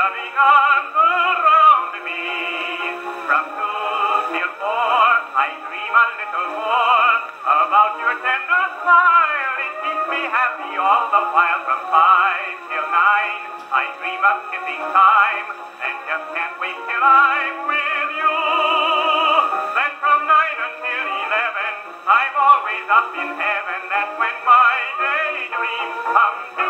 loving arms around me. From 2 till 4, I dream a little more about your tender smile. It keeps me happy all the while. From 5 till 9, I dream of kissing time, and just can't wait till I'm with you. Then from 9 until 11, I'm always up in heaven. That's when my daydreams come.